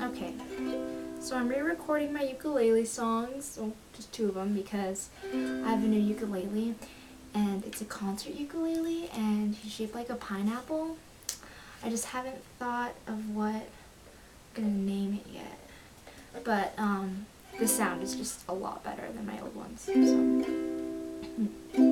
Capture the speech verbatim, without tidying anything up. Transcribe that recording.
Okay, so I'm re-recording my ukulele songs, well, just two of them, because I have a new ukulele, and it's a concert ukulele, and he's shaped like a pineapple. I just haven't thought of what I'm gonna name it yet, but um, the sound is just a lot better than my old ones, so.